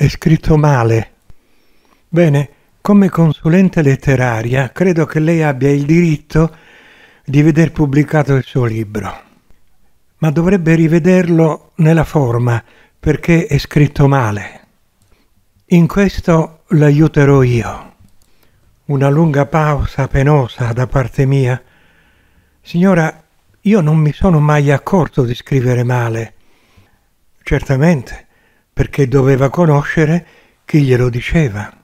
è scritto male. Bene, come consulente letteraria credo che lei abbia il diritto di veder pubblicato il suo libro, ma dovrebbe rivederlo nella forma perché è scritto male. In questo l'aiuterò io. Una lunga pausa penosa da parte mia. Signora, io non mi sono mai accorto di scrivere male. Certamente, perché doveva conoscere chi glielo diceva.